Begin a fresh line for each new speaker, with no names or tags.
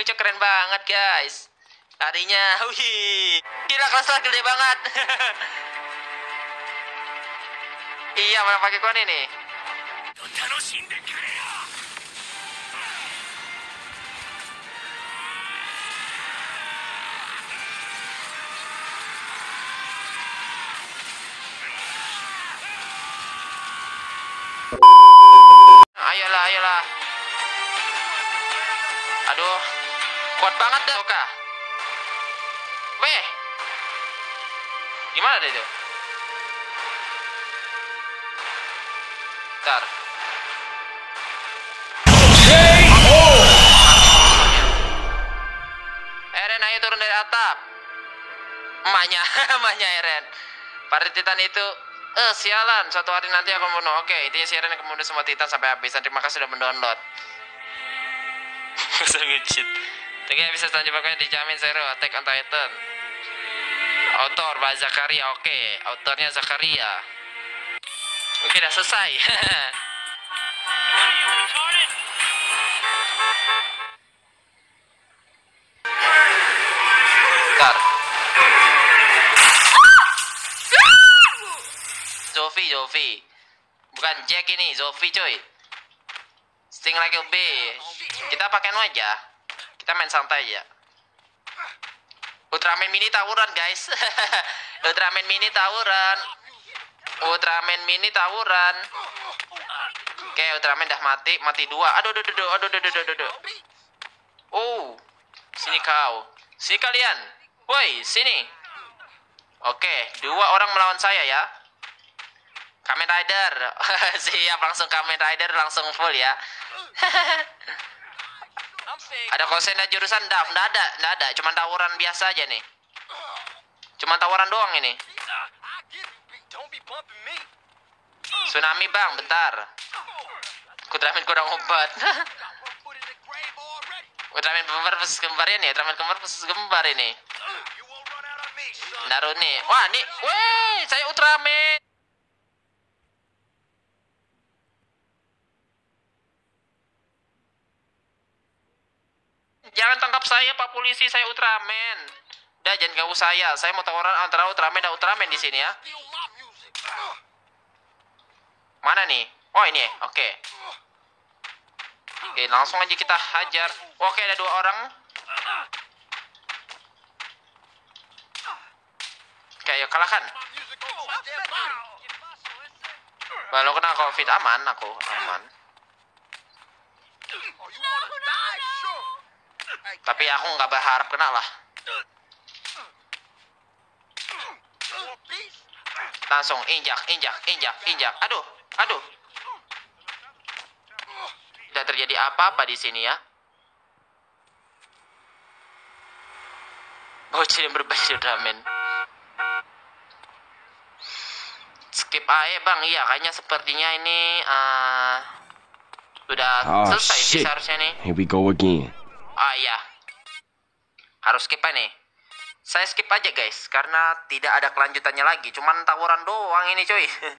Cok, keren banget guys. Larinya, wih. Gila, kelas gede banget. Iya, mana pakai kuan ini? Ayolah, ayolah. Aduh, kuat banget dah, Oka. Weh, gimana deh itu? Bentar. Eren, ayo turun dari atap. Emaknya, emaknya Eren. Para Titan itu, sialan. Suatu hari nanti aku bunuh. Oke, intinya si Eren akan membunuh semua Titan sampai habis. Dan terima kasih sudah mendownload. Bisa ngecit. Oke, bisa selanjutnya pokoknya dijamin zero. Attack on Titan. Autor Pak Zakaria. Oke, autornya Zakaria. Oke, udah selesai. Bentar. Zofi. Bukan Jack ini, Zofi coy. Sting like a bee. Kita pakai aja. Kita main santai aja. Ultraman mini tawuran, guys. Ultraman mini tawuran. Oke, Ultraman dah mati dua. Aduh. Oh, sini kau. Sini kalian. Woi, sini. Oke, dua orang melawan saya ya. Kamen Rider. Siap, langsung Kamen Rider langsung full ya. Ada konsennya jurusan nggak ada, cuman tawuran biasa aja nih. Cuman tawuran doang ini. Tsunami bang, bentar. Ultraman kurang obat. Ultraman kembar versus kembar ini, Ultraman kembar versus kembar ini. Naruh nih. Wah, nih. Weh, saya Ultraman. Jangan tangkap saya, Pak Polisi, saya Ultraman. Udah, jangan ganggu saya. Saya mau tawaran antara Ultraman dan Ultraman di sini ya. Mana nih? Oh, ini. Oke. Oke, langsung aja kita hajar. Oke, ada dua orang. Oke, ayo kalahkan. Kalau kena COVID aman, aku aman. Tapi aku nggak berharap kena lah. Langsung injak. Aduh. Tidak terjadi apa-apa di sini ya. Bocil yang berbaju Ultraman. Skip aja bang. Iya, kayaknya sepertinya ini sudah selesai sih seharusnya nih.
Here we go again.
Ah iya, harus skip aja nih. Saya skip aja guys, karena tidak ada kelanjutannya lagi. Cuman tawuran doang ini coy.